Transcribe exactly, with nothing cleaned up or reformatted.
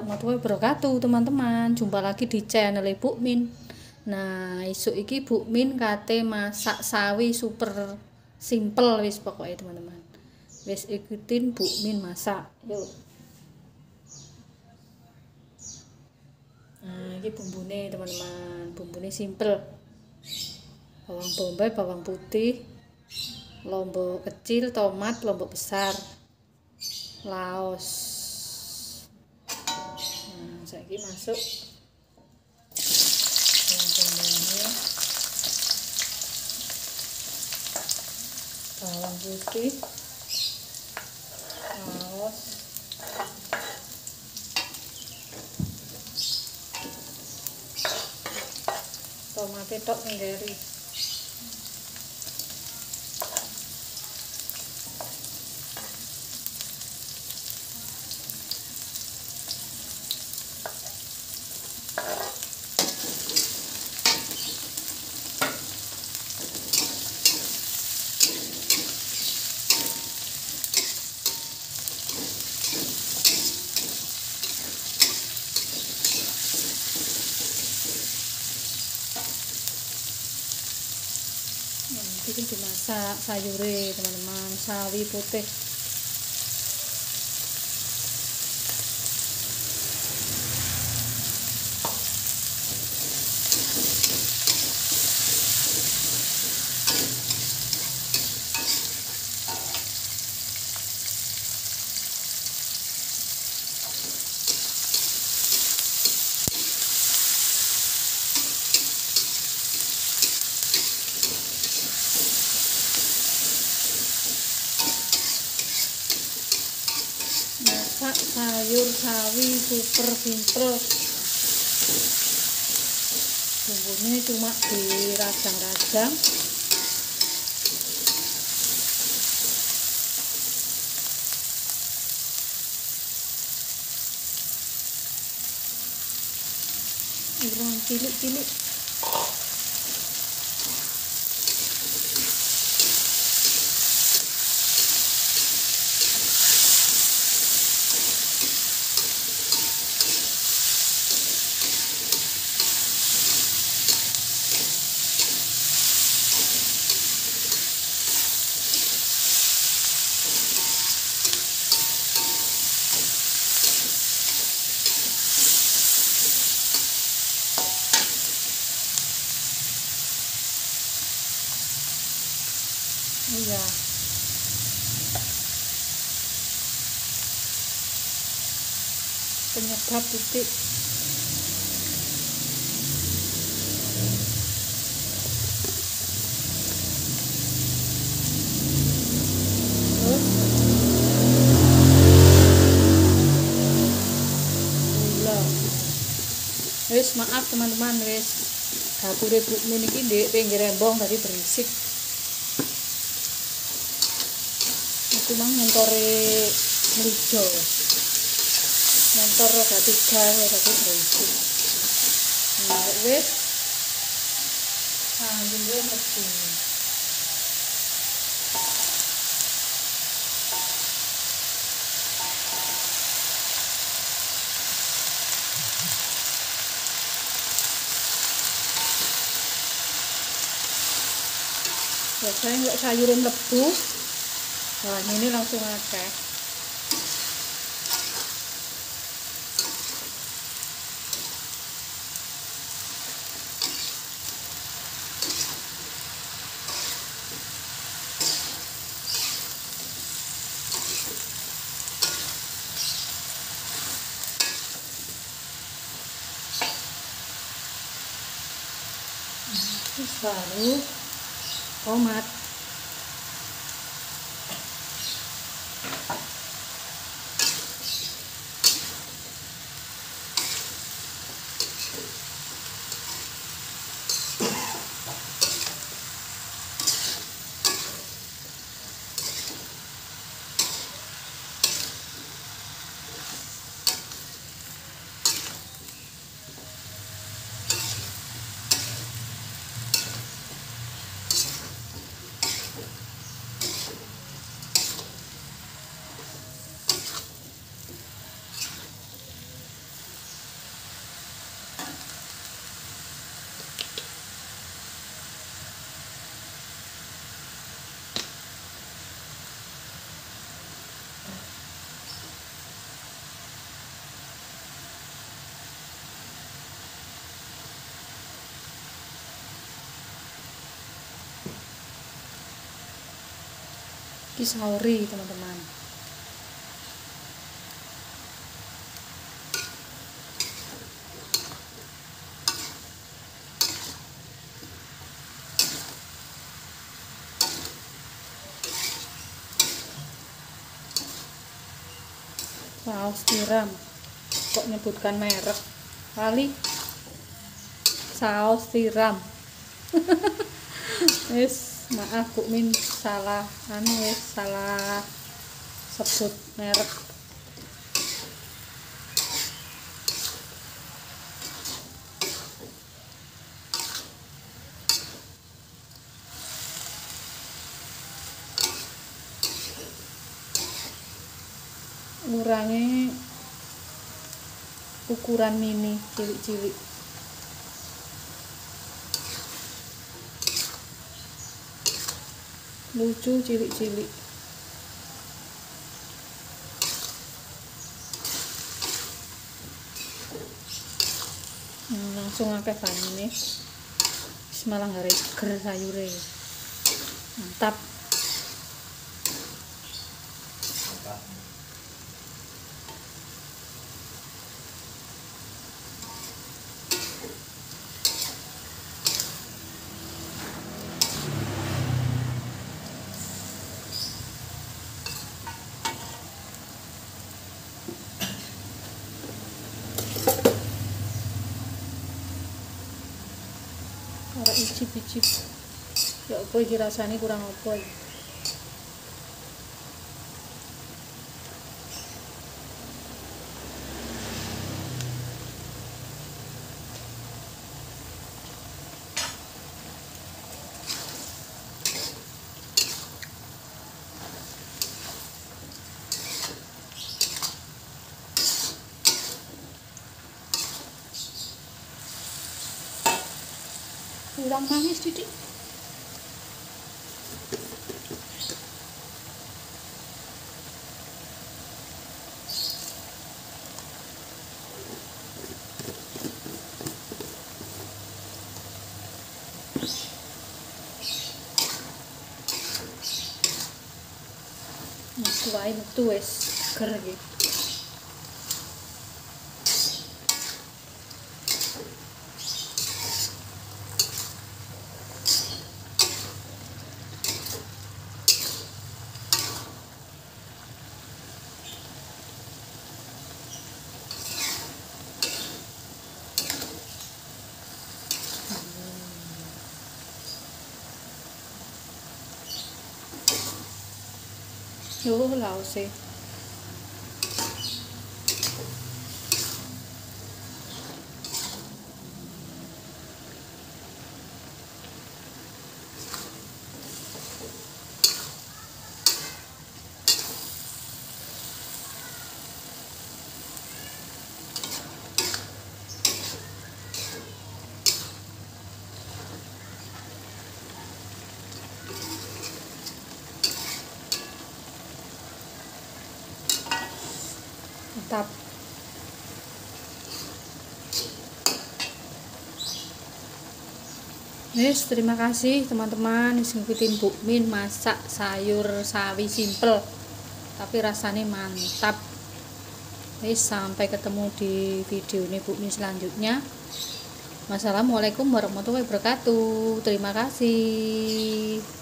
warahmatullahi wabarakatuh teman-teman. Jumpa lagi di channel Ibu Min. Nah, isuk iki Bu Min kate masak sawi super simple wis pokoknya teman-teman. Wis ikutin Bu Min masak. Yuk. Nah, ini bumbune teman-teman. Bumbune simple. Bawang bombay, bawang putih, lombok kecil, tomat, lombok besar, laos. Nah, saiki masuk bawang bombaynya, bawang putih, laos, tomat tok nggeri. Ini dimasak sayure teman-teman, sawi putih. Masak sayur sawi super simple, bumbunya cuma dirajang-rajang. Irung cilik-cilik. Iya, penyedap titik. Terus gula. Wis maaf teman-teman, wis dapure Bu Min iki ndek pinggir embong tadi berisik. Itu mah montore melijo, motor roda tiga ya tadi berisik. Nah, wis sayure mlebu. Biasanya nggak sayurnya mlebu, nah ini langsung akeh. Terus baru tomat. Iki sauri teman-teman. Saus tiram, kok nyebutkan merek kali. Saus tiram. Wis maaf Bu Min, salah anu wis salah sebut merek. Ngurangi ukuran mini cilik-cilik. Lucu cilik-cilik. Hmm, langsung akeh banyune. Wis malah gare seger sayure. Mantap. Ora icip-icip. Ya apa iki rasane kurang apa iki? Kurang manis titik. Mas wae metu wis seger iki. Yo lause. Mantap. Yes, terima kasih teman-teman wis ngikutin Bu Min masak sayur sawi simple tapi rasanya mantap. Wis, sampai ketemu di video ini Bu Min selanjutnya. Wassalamualaikum warahmatullahi wabarakatuh. Terima kasih.